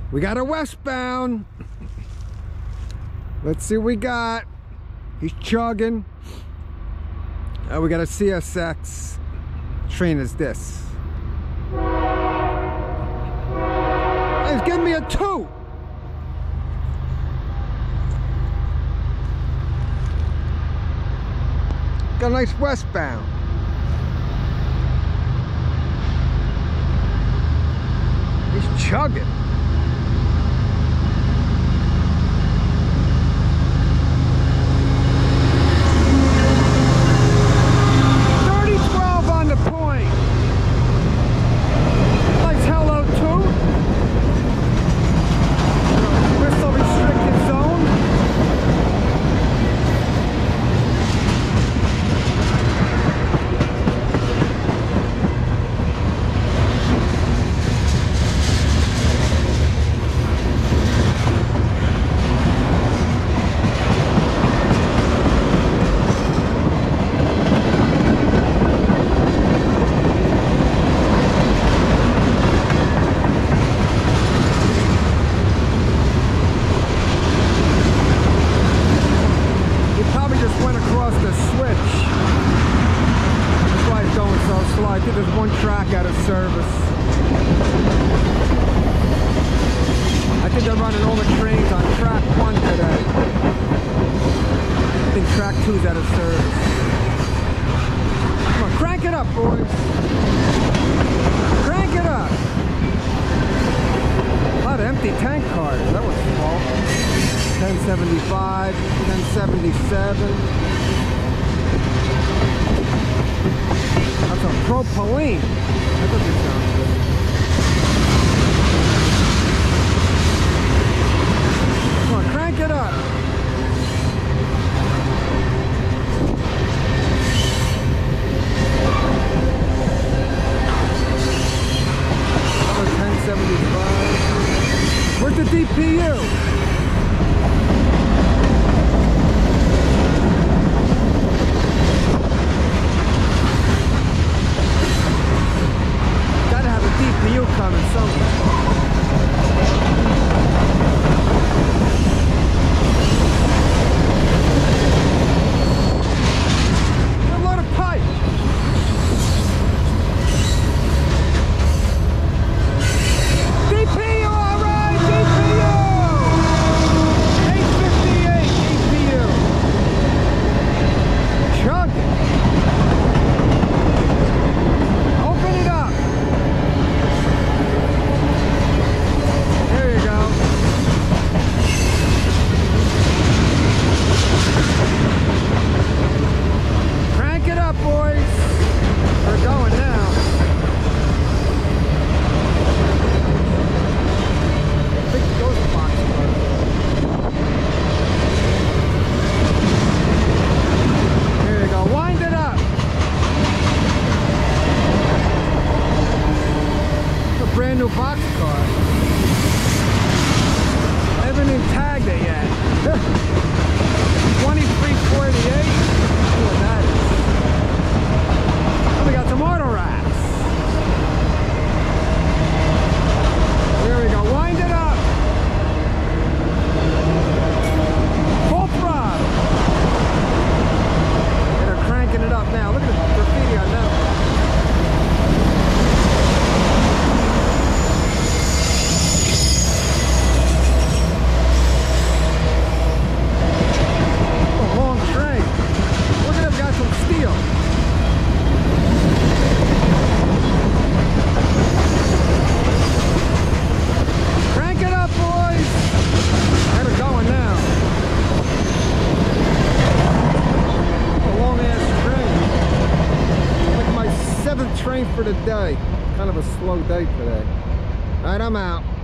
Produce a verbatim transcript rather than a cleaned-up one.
We got a westbound. Let's see what we got. He's chugging. Uh, we got a C S X. Train is this. He's giving me a two. Got a nice westbound. He's chugging. thirty twelve on the point. Nice hello too. Whistle restricted zone. I think there's one track out of service. I think they're running all the trains on track one today. I think track two's out of service. Come on, crank it up, boys. Crank it up. A lot of empty tank cars. That was small. ten seventy-five, ten seventy-seven. That's a propylene. That doesn't sound good. Come on, crank it up. Another ten seventy-five. Where's the D P U? You coming somewhere. A lot of pipe. D P U, all right, D P U. eight fifty-eight D P U. Chugging. Open it up. Crank it up, boys. We're going now. Big ghost box. There you go. Wind it up. It's a brand new box car. I haven't even tagged it yet. twenty-three forty-eight. See what that is. Oh, we got some auto racks. There we go. Wind it up. Full throttle. And they're cranking it up now. Look at the graffiti on that. Train for the day. Kind of a slow day today. All right, I'm out.